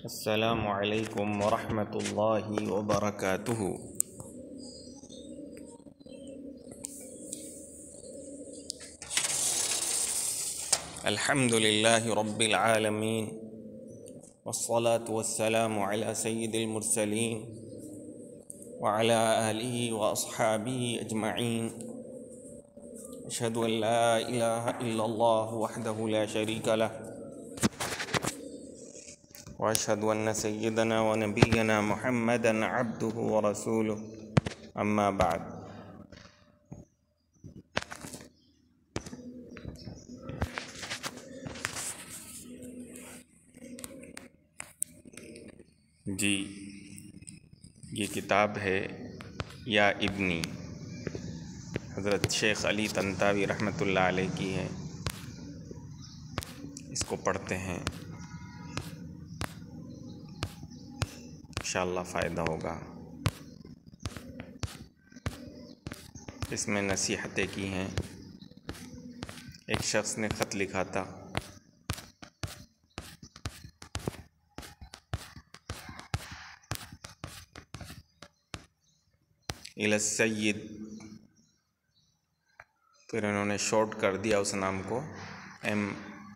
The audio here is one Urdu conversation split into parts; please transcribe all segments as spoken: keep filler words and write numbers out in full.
السلام علیکم ورحمۃ اللہ وبرکاتہ۔ الحمد للہ رب العالمین والصلاة والسلام علی سید المرسلین وعلی آلہ واصحابہ اجمعین۔ اشہد ان لا الہ الا اللہ وحدہ لا شریک لہ واشهد ان سیدنا ونبینا محمدا عبدہ ورسولہ، اما بعد۔ جی یہ کتاب ہے یا ابنی، حضرت شیخ علی طنطاوی رحمۃ اللہ علیہ کی ہے۔ اس کو پڑھتے ہیں، انشاءاللہ فائدہ ہوگا۔ اس میں نصیحتیں کی ہیں۔ ایک شخص نے خط لکھا تھا، الی السید، پھر انہوں نے شارٹ کر دیا اس نام کو ایم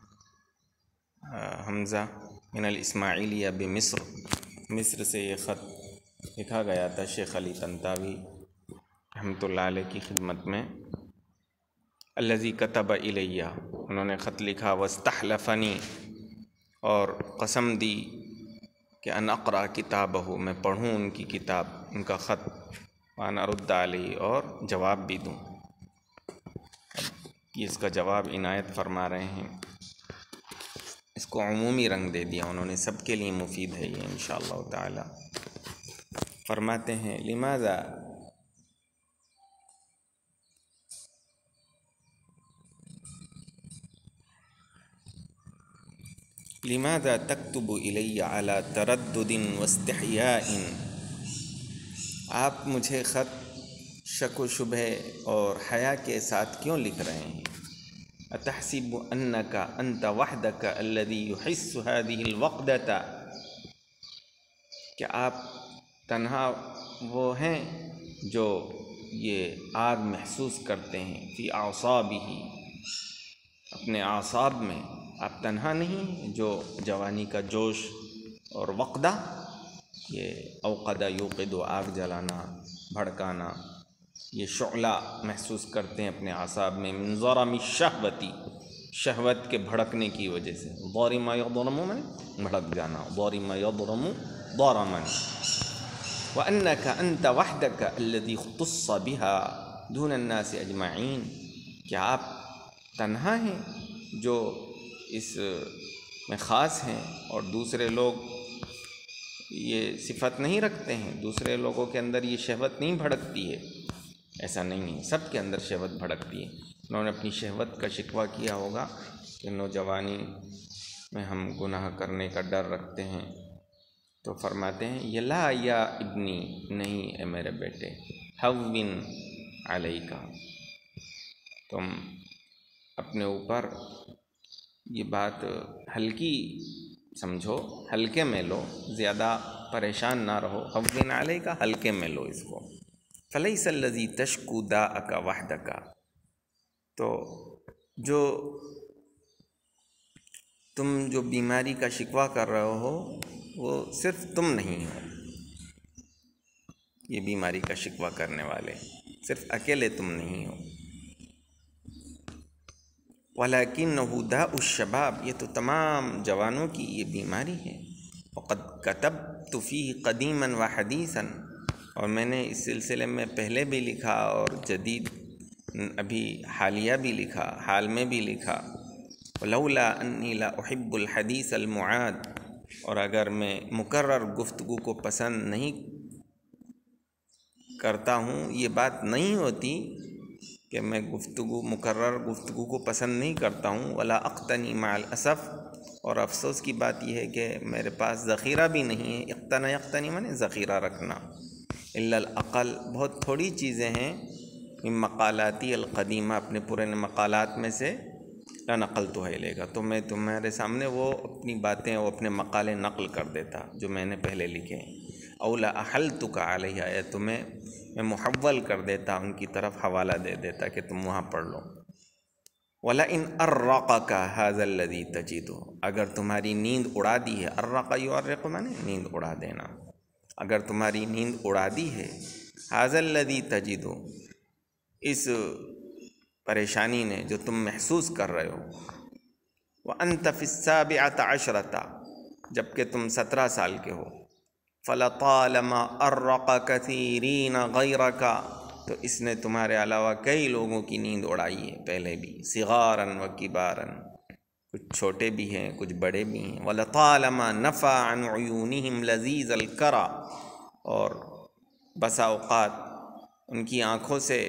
حمزہ من الاسماعیلیہ بمصر۔ مصر سے یہ خط لکھا گیا تھا شیخ علی طنطاوی رحمۃ اللہ علیہ کی خدمت میں۔ الذی کتب الیہ، انہوں نے خط لکھا، واستحلفنی، اور قسم دی کہ ان اقرأ کتابہ، میں پڑھوں ان کی کتاب، ان کا خط، وان ارد علیہ، اور جواب بھی دوں۔ یہ اس کا جواب عنایت فرما رہے ہیں۔ اس کو عمومی رنگ دے دیا انہوں نے، سب کے لیے مفید ہے یہ انشاءاللہ تعالی۔ فرماتے ہیں، لماذا لماذا تکتب الی علی تردد واستحیاء، آپ مجھے خط شک و شبہ اور حیا کے ساتھ کیوں لکھ رہے ہیں؟ اتحسب انک انت وحدک الذی یحس هذه الوقدۃ، کہ آپ تنہا وہ ہیں جو یہ آگ محسوس کرتے ہیں، فی اعصابہ، اپنے اعصاب میں آپ تنہا نہیں، جو جوانی کا جوش اور وقدہ، یہ اوقدہ یوقد، آگ جلانا، بھڑکانا، یہ شعلہ محسوس کرتے ہیں اپنے اعصاب میں، من ضرم الشہوتی، شہوت کے بھڑکنے کی وجہ سے، ضارم یضرم میں بھڑک جانا، ضارم یضرم ضرما، وانک انت وحدک الذی اختص بها دون الناس اجمعین، کہ آپ تنہا ہیں جو اس میں خاص ہیں، اور دوسرے لوگ یہ صفت نہیں رکھتے ہیں، دوسرے لوگوں کے اندر یہ شہوت نہیں بھڑکتی ہے، ایسا نہیں ہے، سب کے اندر شہوت بھڑکتی ہے۔ انہوں نے اپنی شہوت کا شکوہ کیا ہوگا کہ نوجوانی میں ہم گناہ کرنے کا ڈر رکھتے ہیں، تو فرماتے ہیں، یہ لا یا ابنی، نہیں اے میرے بیٹے، ہون علیکا، تم اپنے اوپر یہ بات ہلکی سمجھو، ہلکے میں لو، زیادہ پریشان نہ رہو، ہون علیکا، ہلکے میں لو اس کو۔ فلیس الذی تشکو داءک وحدک، تو جو تم جو بیماری کا شکوہ کر رہے ہو وہ صرف تم نہیں ہو، یہ بیماری کا شکوہ کرنے والے صرف اکیلے تم نہیں ہو۔ وَلَكِنَّهُ دَاءُ الشَّبَابِ، یہ تو تمام جوانوں کی یہ بیماری ہے۔ وَقَدْ كَتَبْتُ فِيهِ قَدِيمًا وَحَدِيثًا، اور میں نے اس سلسلے میں پہلے بھی لکھا اور جدید ابھی حالیہ بھی لکھا، حال میں بھی لکھا۔ وَلَوْلَا أَنِّي لَا أُحِبُّ الْحَدِيثَ الْمُعَادِ، اور اگر میں مکرر گفتگو کو پسند نہیں کرتا ہوں، یہ بات نہیں ہوتی کہ میں گفتگو مکرر گفتگو کو پسند نہیں کرتا ہوں، ولا اقتنی مع الاسف، اور افسوس کی بات یہ ہے کہ میرے پاس ذخیرہ بھی نہیں ہے۔ اقتنا یقتنی مانے ذخیرہ رکھنا، الا الاقل، بہت تھوڑی چیزیں ہیں، من مقالاتی القدیمہ، اپنے پرانے مقالات میں سے، لنقلتها الیک، تو میں تمہارے سامنے وہ اپنی باتیں وہ اپنے مقالے نقل کر دیتا جو میں نے پہلے لکھے ہیں۔ او لاحلتک علیہ، یا تمہیں میں محول کر دیتا ان کی طرف، حوالہ دے دیتا کہ تم وہاں پڑھ لو۔ وَلَئِنْ أَرَّقَكَ هَذَا الَّذِي تَجِدُ، اگر تمہاری نیند اڑا دی ہے، الرق یؤرق مانے نیند اڑا دینا، اگر تمہاری نیند اڑا دی ہے، هَذَا الَّذِي تَجِدُ، اس پریشانی نے جو تم محسوس کر رہے ہو، وَأَنْتَ فِي السَّابِعَةِ عَشْرَةَ، جبکہ تم سترہ سال کے ہو، فَلَطَالَمَا أَرَّقَ كَثِيرِينَ غَيْرَكَ، تو اس نے تمہارے علاوہ کئی لوگوں کی نیند اڑائی ہے پہلے بھی، صغاراً و کباراً، کچھ چھوٹے بھی ہیں کچھ بڑے بھی ہیں۔ وَلَطَالَمَا نَفَى عَنْ عُيُونِهِمْ لَذِيذَ الْكَرَى، اور بسا اوقات ان کی آنکھوں سے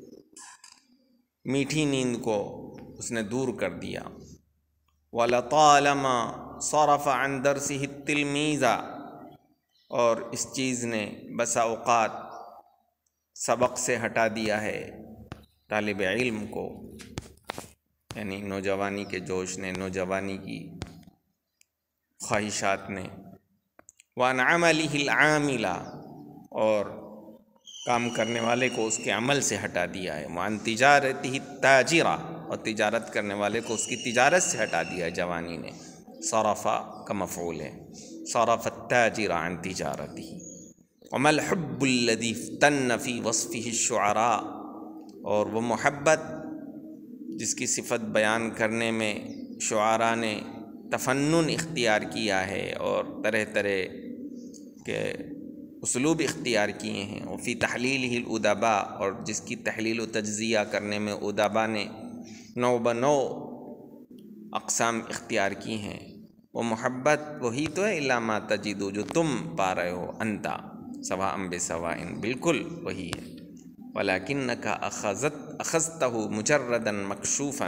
میٹھی نیند کو اس نے دور کر دیا۔ وَلَطَالَمَا صَرَفَ عَنْ دَرْسِهِ التِّلْمِيذَ، اور اس چیز نے بسا اوقات سبق سے ہٹا دیا ہے طالب علم کو، یعنی نوجوانی کے جوش نے، نوجوانی کی خواہشات نے۔ وَعَنْ عَمَلِهِ الْعَامِلَ، اور کام کرنے والے کو اس کے عمل سے ہٹا دیا ہے۔ وَعَنْ تِجَارَتِهِ التَّاجِرَةِ، اور تجارت کرنے والے کو اس کی تجارت سے ہٹا دیا ہے جوانی نے، صرف کا مفعول ہے، صرف التاجر عن تجارته۔ وَمَا الْحُبُّ الَّذِي افْتَنَّ فِي وَصْفِهِ الشُّعَرَاء، اور وہ محبت جس کی صفت بیان کرنے میں شعراء نے تفنن اختیار کیا ہے اور طرح طرح کے اسلوب اختیار کیے ہیں، وفی تحلیلہ الادباء، اور جس کی تحلیل و تجزیہ کرنے میں ادباء نے نو بنو اقسام اختیار کی ہیں، وہ محبت وہی تو ہے، الا ما تجدو، جو تم پا رہے ہو، انتا سواء بسواء، بالکل وہی ہے۔ ولیکنک اخذت اخذتہ مجردا مکشوفا،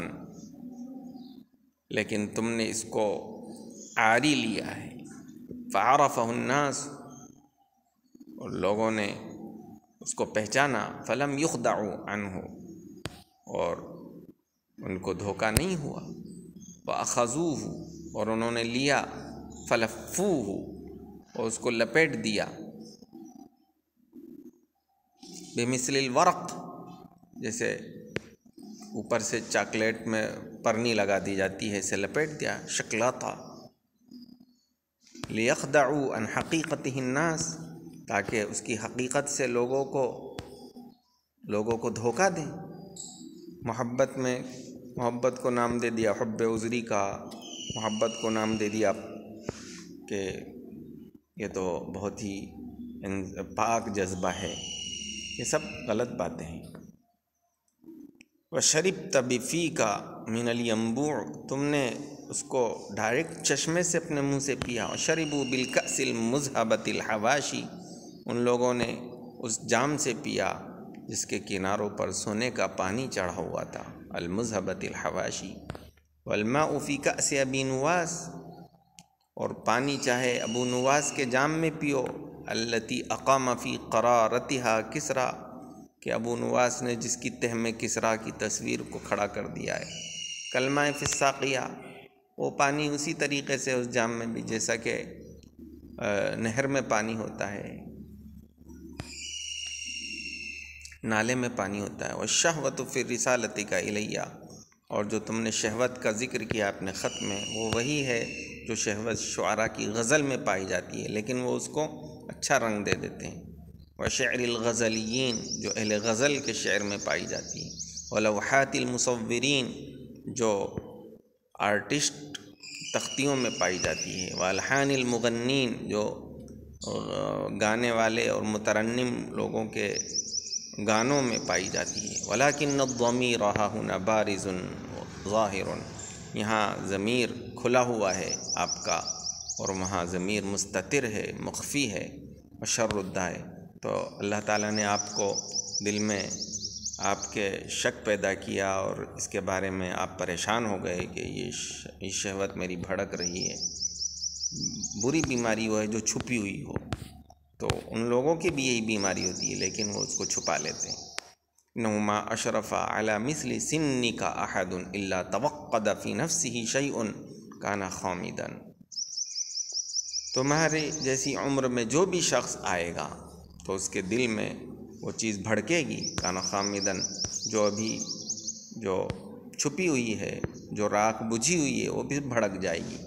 لیکن تم نے اس کو عاری لیا ہے، فعرفہ الناس، اور لوگوں نے اس کو پہچانا، فلم یخدعوا عنہ، اور ان کو دھوکہ نہیں ہوا، وَأَخَذُوهُ، اور انہوں نے لیا، فَلَفُّوهُ، اور اس کو لپیٹ دیا، بِمِثْلِ الْوَرَقِ، جیسے اوپر سے چاکلیٹ میں پرنی لگا دی جاتی ہے، اسے لپیٹ دیا، شکلاتا، لِيَخْدَعُوا عَنْ حَقِيقَتِهِ النَّاسِ، تاکہ اس کی حقیقت سے لوگوں کو لوگوں کو دھوکہ دیں۔ محبت میں محبت کو نام دے دیا حب عذری کا، محبت کو نام دے دیا کہ یہ تو بہت ہی پاک جذبہ ہے، یہ سب غلط باتیں ہیں۔ وَشَرِبْتَ بِفِيكَ مِنَ الْيَنْبُوعِ، تم نے اس کو ڈائریکٹ چشمے سے اپنے منہ سے پیا۔ وَشَرِبُوا بِالْكَأْسِ الْمُذْهَبَةِ الْحَوَاشِي، ان لوگوں نے اس جام سے پیا جس کے کناروں پر سونے کا پانی چڑھا ہوا تھا، الْمُذْهَبَةِ الْحَوَاشِي۔ وَالْمَاءُ فِي كَأْسِ أَبِي نُوَاسٍ، اور پانی چاہے ابو نواس کے جام میں پیو، الَّتِي أَقَامَ فِي قَرَارَتِهَا كِسْرَى، کہ ابو نواس نے جس کی تہ میں کسریٰ کی تصویر کو کھڑا کر دیا ہے، کلمہ فی الساقیہ، وہ پانی اسی طریقے سے اس جام میں بھی جیسا کہ نہر میں پانی ہوتا ہے، نالے میں پانی ہوتا ہے۔ والشہوۃ فی رسالتک الیہ، اور جو تم نے شہوت کا ذکر کیا اپنے خط میں، وہ وہی ہے جو شہوت شعراء کی غزل میں پائی جاتی ہے، لیکن وہ اس کو اچھا رنگ دے دیتے ہیں۔ وشعر الغزلیین، جو اہل غزل کے شعر میں پائی جاتی ہے۔ ولوحات المصورین، جو آرٹسٹ تختیوں میں پائی جاتی ہے۔ والحان المغنین، جو گانے والے اور مترنم لوگوں کے گانوں میں پائی جاتی ہے۔ ولیکن الضمیر ہا ہنا بارز ظاہر، یہاں ضمیر کھلا ہوا ہے آپ کا، اور وہاں ضمیر مستتر ہے، مخفی ہے۔ وشر الدائے، تو اللہ تعالیٰ نے آپ کو دل میں آپ کے شک پیدا کیا، اور اس کے بارے میں آپ پریشان ہو گئے کہ یہ شہوت میری بھڑک رہی ہے۔ بری بیماری وہ ہے جو چھپی ہوئی ہو، تو ان لوگوں کی بھی یہی بیماری ہوتی ہے، لیکن وہ اس کو چھپا لیتے ہیں۔ نما اشرف علی مثل سنک احد الا توقد فی نفسه شیء کان خامدا، تمہارے جیسی عمر میں جو بھی شخص آئے گا تو اس کے دل میں وہ چیز بھڑکے گی، کان خامدن، جو ابھی جو چھپی ہوئی ہے، جو راکھ بجھی ہوئی ہے، وہ بھی بھڑک جائے گی۔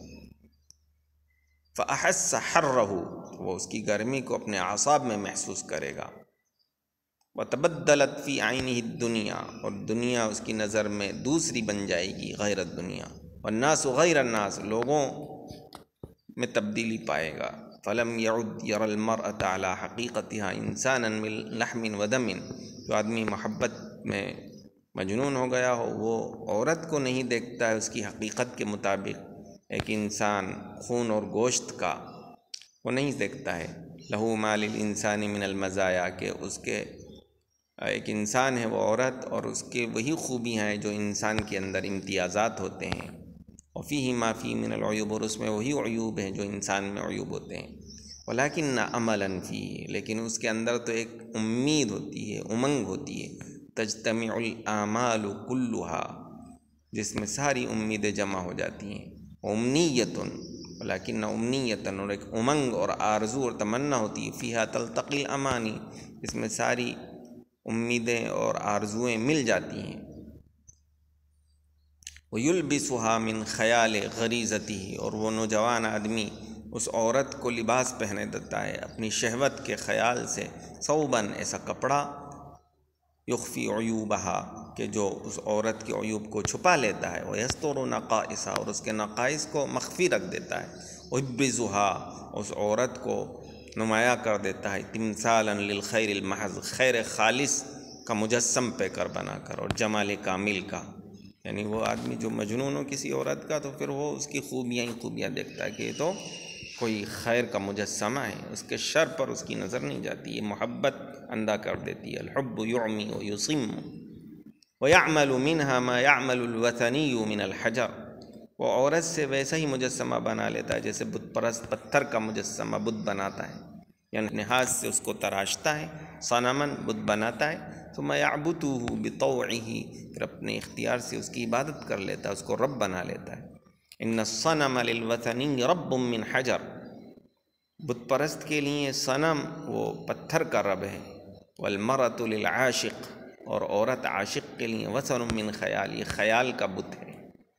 فأحس حرہ، وہ اس کی گرمی کو اپنے اعصاب میں محسوس کرے گا۔ وتبدلت فی عینہ الدنیا، اور دنیا اس کی نظر میں دوسری بن جائے گی، غیر الدنیا، والناس غیر الناس، لوگوں میں تبدیلی پائے گا۔ فلم یعد یر المرأة علی حقیقتها انسانا من لحم و دم، جو آدمی محبت میں مجنون ہو گیا ہو وہ عورت کو نہیں دیکھتا ہے اس کی حقیقت کے مطابق، ایک انسان خون اور گوشت کا، وہ نہیں دیکھتا ہے۔ لہو ما للانسان من المزایا، کہ اس کے ایک انسان ہے وہ عورت، اور اس کے وہی خوبیاں ہیں جو انسان کے اندر امتیازات ہوتے ہیں، وفیہ ما فی من العیوب، اور اس میں وہی عیوب ہیں جو انسان میں عیوب ہوتے ہیں۔ ولیکن عملا فیہ، لیکن اس کے اندر تو ایک امید ہوتی ہے، امنگ ہوتی ہے، تجتمع الاعمال کلھا، جس میں ساری امیدیں جمع ہو جاتی ہیں، امنیۃ، ولیکن امنیۃ، اور ایک امنگ اور آرزو اور تمنا ہوتی ہے، فیہا تلتقی الامانی، اس میں ساری امیدیں اور آرزویں مل جاتی ہیں۔ وَيُلْبِسُهَا مِنْ خَيَالِ غَرِيزَتِهِ، اور وہ نوجوان آدمی اس عورت کو لباس پہنے دیتا ہے اپنی شہوت کے خیال سے، ثوباً، ایسا کپڑا، یخفی عیوبہا، کہ جو اس عورت کے عیوب کو چھپا لیتا ہے، وَيَسْتُرُ نَقَائِصَهَا، اور اس کے نقائص کو مخفی رکھ دیتا ہے، وَيُبْرِزُهَا، اس عورت کو نمایاں کر دیتا ہے، تمثالاً للخیر المحض، خیر خالص کا مجسم پہ کر بنا کر، اور جمال کامل کا، یعنی وہ آدمی جو مجنون ہو کسی عورت کا تو پھر وہ اس کی خوبیاں ہی خوبیاں دیکھتا ہے کہ یہ تو کوئی خیر کا مجسمہ ہے، اس کے شر پر اس کی نظر نہیں جاتی، یہ محبت اندھا کر دیتی ہے۔ الحب یعمی و یصم ویعمل منها ما يعمل الوثنی من الحجر، وہ عورت سے ویسا ہی مجسمہ بنا لیتا ہے جیسے بت پرست پتھر کا مجسمہ بت بناتا ہے، یعنی اپنے ہاتھ سے اس کو تراشتا ہے، صنماً بت بناتا ہے، ثم یعبدہ بطوعہ، پھر اپنے اختیار سے اس کی عبادت کر لیتا ہے، اس کو رب بنا لیتا ہے۔ ان الصنم للوثنی رب من حجر، بت پرست کے لیے صنم وہ پتھر کا رب ہے، والمرأة للعاشق، اور عورت عاشق کے لیے وثن من خیال، یہ خیال کا بت ہے۔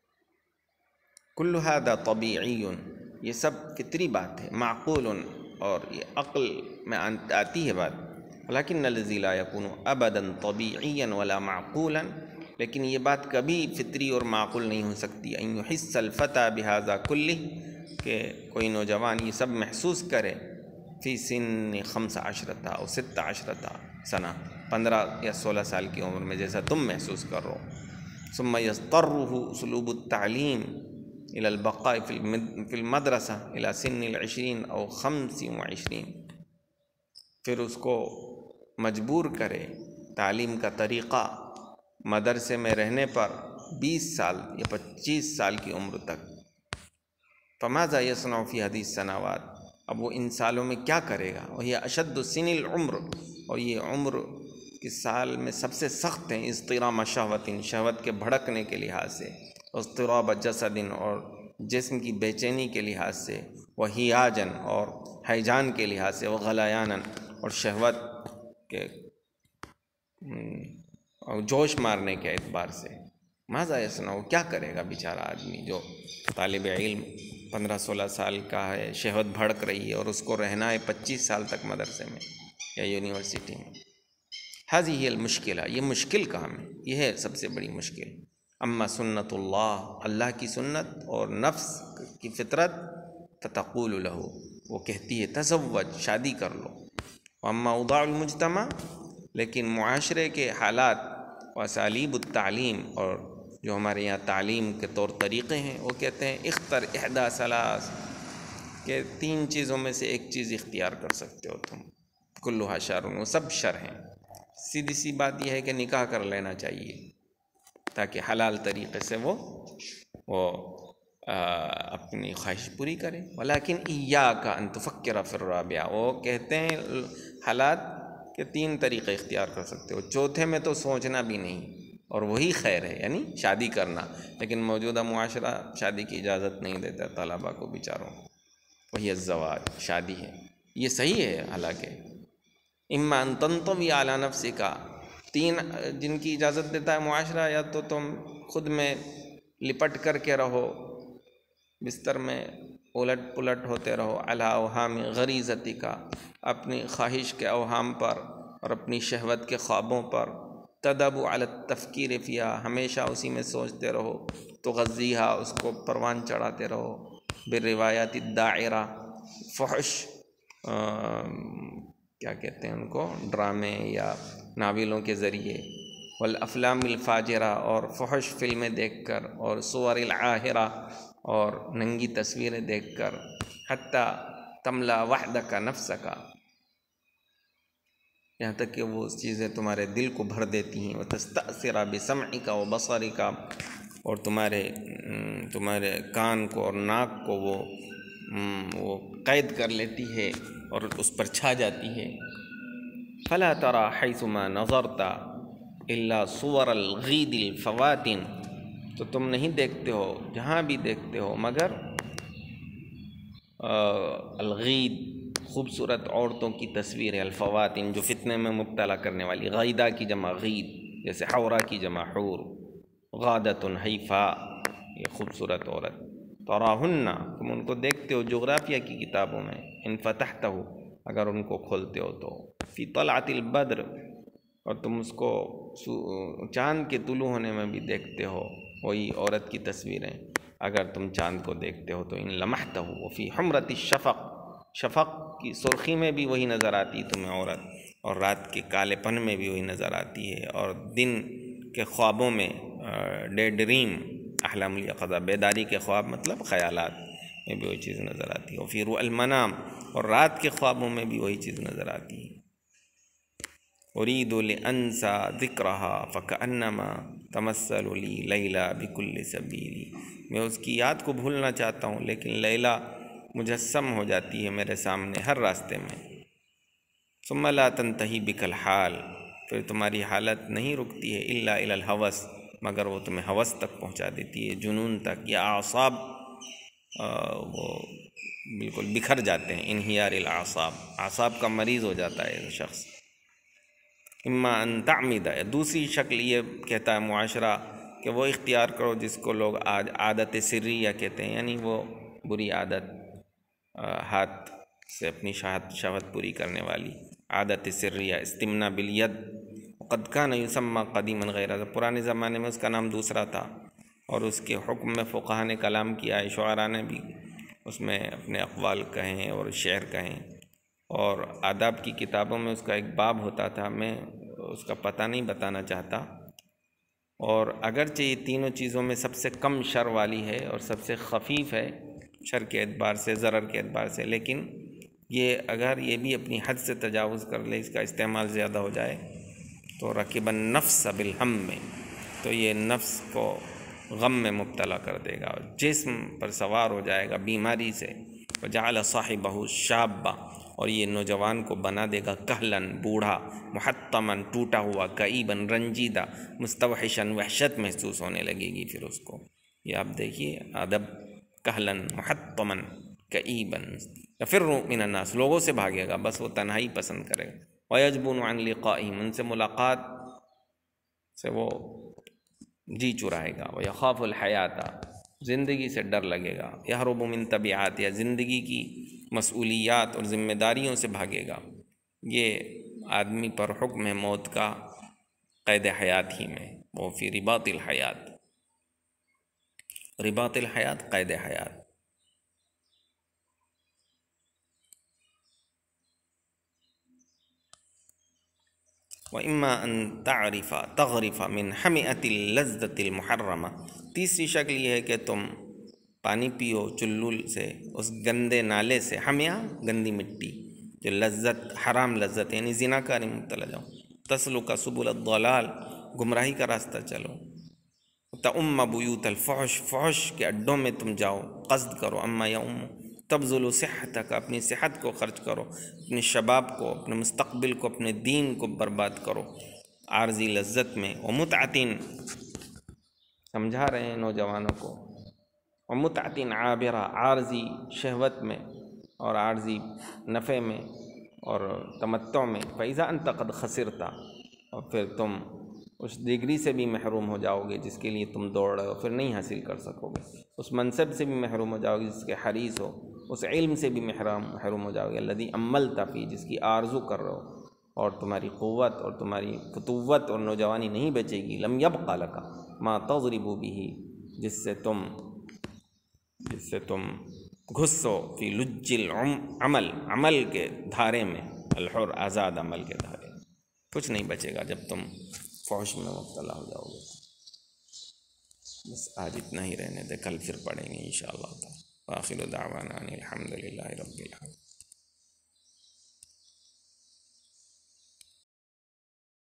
کل ھذا طبیعی، یہ سب فطری بات ہے، معقول، اور یہ عقل میں آتی ہے بات، ولیکن الذی لا یکون ابدا طبیعیا ولا معقولا، لیکن یہ بات کبھی فطری اور معقول نہیں ہو سکتی، ان یحس الفتى بہذا کلہ، کہ کوئی نوجوان یہ سب محسوس کرے، فی سن خمس عشرۃ او ست عشرۃ سنہ، پندرہ یا سولہ سال کی عمر میں، جیسا تم محسوس کر رہو، ثم یضطرہ اسلوب التعلیم الى البقاء فی المدرسہ الى سن العشرین او خمس وعشرین، پھر اس کو مجبور کرے تعلیم کا طریقہ مدرسے میں رہنے پر بیس سال یا پچیس سال کی عمر تک۔ فماذا یصنع فی هذه السنوات، اب وہ ان سالوں میں کیا کرے گا، وہی اشد سن العمر، اور یہ عمر کے سال میں سب سے سخت ہیں، اضطرام شہوت، شہوت کے بھڑکنے کے لحاظ سے، اضطراب جسد، اور جسم کی بے چینی کے لحاظ سے، وہیاجن، اور ہیجان کے لحاظ سے، وغلیانا، اور شہوت کے اور جوش مارنے کے اعتبار سے۔ ماذا یصنع، وہ کیا کرے گا بیچارہ آدمی جو طالب علم پندرہ سولہ سال کا ہے، شہوت بھڑک رہی ہے، اور اس کو رہنا ہے پچیس سال تک مدرسے میں یا یونیورسٹی میں۔ هذه هي المشکلہ، یہ مشکل کام ہے، یہ ہے سب سے بڑی مشکل۔ اما سنت اللہ، اللہ کی سنت اور نفس کی فطرت، فتقول له، وہ کہتی ہے تزوج، شادی کر لو۔ واما اوضاع المجتمع، لیکن معاشرے کے حالات، واسالیب التعلیم، اور جو ہمارے یہاں تعلیم کے طور طریقے ہیں، وہ کہتے ہیں اختر احدى ثلاث، کہ تین چیزوں میں سے ایک چیز اختیار کر سکتے ہو تم، کلھا شر، وہ سب شر ہیں۔ سیدھی سی بات یہ ہے کہ نکاح کر لینا چاہیے تاکہ حلال طریقے سے وہ وہ اپنی خواہش پوری کرے۔ ولیکن ایاک ان تفکر فی الرابعہ، وہ کہتے ہیں حالات کہ تین طریقے اختیار کر سکتے ہو، چوتھے میں تو سوچنا بھی نہیں، اور وہی خیر ہے، یعنی شادی کرنا، لیکن موجودہ معاشرہ شادی کی اجازت نہیں دیتا طلباء کو بیچاروں کو، وہی الزواج، شادی ہے، یہ صحیح ہے حالانکہ۔ اما ان تنطوی علی نفسک، تین جن کی اجازت دیتا ہے معاشرہ، یا تو تم خود میں لپٹ کر کے رہو، بستر میں الٹ پلٹ ہوتے رہو، علی اوہام غریزتک، اپنی خواہش کے اوہام پر اور اپنی شہوت کے خوابوں پر، تدب علی التفکیر فیہا، ہمیشہ اسی میں سوچتے رہو، تغذیہا، اس کو پروان چڑھاتے رہو، بالروایات الداعرہ، فحش کیا کہتے ہیں ان کو، ڈرامے یا ناولوں کے ذریعے، والافلام الفاجرہ، اور فحش فلمیں دیکھ کر، اور صور العاہرہ، اور ننگی تصویریں دیکھ کر، حتیٰ تملا وحدک نفسک، یہاں تک کہ وہ چیزیں تمہارے دل کو بھر دیتی ہیں، وتستأثر بسمعک وبصرک، اور تمہارے تمہارے کان کو اور ناک کو وہ وہ قید کر لیتی ہے اور اس پر چھا جاتی ہے۔ فلا ترى حیثما نظرت الا صور الغید الفواتن، تو تم نہیں دیکھتے ہو جہاں بھی دیکھتے ہو مگر الغید، خوبصورت عورتوں کی تصویریں، الفواتن، جو فتنے میں مبتلا کرنے والی، غیدہ کی جمع غید، جیسے حورہ کی جمع حور، غادۃ حیفاء، یہ خوبصورت عورت، تراہن، تم ان کو دیکھتے ہو جغرافیہ کی کتابوں میں، ان فتحتہ، اگر ان کو کھولتے ہو تو، فی طلعت البدر، اور تم اس کو چاند کے طلوع ہونے میں بھی دیکھتے ہو، وہی عورت کی تصویریں، اگر تم چاند کو دیکھتے ہو تو، ان لمحتہ، وفی حمرۃ الشفق، شفق کی سرخی میں بھی وہی نظر آتی تمہیں عورت، اور رات کے کالے پن میں بھی وہی نظر آتی ہے، اور دن کے خوابوں میں، ڈے ڈریم، احلام الیقظہ، بیداری کے خواب مطلب خیالات میں بھی وہی چیز نظر آتی ہے، وفی رؤى المنام، اور رات کے خوابوں میں بھی وہی چیز نظر آتی ہے۔ اريد لانسى ذكرها فكأنما تمثل لي لیلا بكل سبیل، میں اس کی یاد کو بھولنا چاہتا ہوں لیکن لیلا مجسم ہو جاتی ہے میرے سامنے ہر راستے میں۔ ثم لا تنتهي بك الحال، پھر تمہاری حالت نہیں رکتی ہے، الا الى الهوس، مگر وہ تمہیں ہوس تک پہنچا دیتی ہے، جنون تک، یا اعصاب وہ بالکل بکھر جاتے ہیں، انہیار الاعصاب، اعصاب کا مریض ہو جاتا ہے شخص۔ اما ان تعمد، دوسری شکل یہ کہتا ہے معاشرہ کہ وہ اختیار کرو جس کو لوگ آج عادت سریہ کہتے ہیں، یعنی وہ بری عادت، ہاتھ سے اپنی شہوت شہوت پوری کرنے والی عادت سریہ، استمنا بالید، قد کان یسمى قدیما غیرہ، پرانے زمانے میں اس کا نام دوسرا تھا، اور اس کے حکم میں فقہا نے کلام کیا ہے، شعراء نے بھی اس میں اپنے اقوال کہیں اور شعر کہیں، اور آداب کی کتابوں میں اس کا ایک باب ہوتا تھا، میں اس کا پتہ نہیں بتانا چاہتا، اور اگرچہ یہ تینوں چیزوں میں سب سے کم شر والی ہے اور سب سے خفیف ہے شر کے اعتبار سے، ضرر کے اعتبار سے، لیکن یہ اگر یہ بھی اپنی حد سے تجاوز کر لے، اس کا استعمال زیادہ ہو جائے تو رکب النفس بالہم میں، تو یہ نفس کو غم میں مبتلا کر دے گا، جسم پر سوار ہو جائے گا بیماری سے، وجعل صاحبہ شابا، اور یہ نوجوان کو بنا دے گا کہلن، بوڑھا، محتمن، ٹوٹا ہوا، کئیبن، رنجیدہ، مستوحشن، وحشت محسوس ہونے لگے گی پھر اس کو۔ یہ آپ دیکھیے ادب، کہلن، محتمن، کئیبن، یفر من الناس، لوگوں سے بھاگے گا، بس وہ تنہائی پسند کرے گا، ویجبن عن لقائہم، ان سے ملاقات سے وہ جی چرائے گا، ویخاف الحیات، زندگی سے ڈر لگے گا، یہرب من طبیعات، یا زندگی کی مسئولیات اور ذمہ داریوں سے بھاگے گا۔ یہ آدمی پر حکم ہے موت کا قید حیات ہی میں، وہ فی رباط الحیات، رباط الحیات قید حیات۔ وَإِمَّا أَن تَعْرِفَ تَغْرِفَ مِنْ حَمِئَةِ اللَّذَّةِ الْمُحَرَّمَةِ، تیسری شکل یہ ہے کہ تم پانی پیو چلول سے، اس گندے نالے سے، حمیہ گندی مٹی، جو لذت حرام لذت یعنی زنا کاری مبتلا جاؤ، تسلک سبل الضلال، گمراہی کا راستہ چلو، تؤم بیوت الفحش، فحش کے اڈوں میں تم جاؤ، قصد کرو، اما یؤم، تبذل صحتک، اپنی صحت کو خرچ کرو، اپنے شباب کو، اپنے مستقبل کو، اپنے دین کو برباد کرو عارضی لذت میں۔ ومتعتن، سمجھا رہے ہیں نوجوانوں کو، ومتعتن عابرہ، عارضی شہوت میں اور عارضی نفع میں اور تمتع میں۔ فَإِذَا أَنْتَ قَدْ خَسِرْتَ، اور پھر تم اس ڈگری سے بھی محروم ہو جاؤ گے جس کے لیے تم دوڑ رہے ہو، پھر نہیں حاصل کر سکو گے۔ اس منصب سے بھی محروم ہو جاؤ گے جس کے حریص ہو، اس علم سے بھی محروم محروم ہو جاؤ گے الذی عملت فی، جس کی آرزو کر رہے ہو، اور تمہاری قوت اور تمہاری فتوت اور نوجوانی نہیں بچے گی۔ لم یبق لک ما تضرب به، جس سے تم جس سے تم گھسو فی لج العمل، عمل کے دھارے میں، الحر آزاد عمل کے دھارے میں، کچھ نہیں بچے گا جب تم فحش میں مبتلا ہو جاؤ گے۔ بس آج اتنا ہی رہنے دے، کل پھر پڑھیں گے انشاءاللہ تعالی۔ وآخر دعوانا ان الحمد للہ رب العالمین۔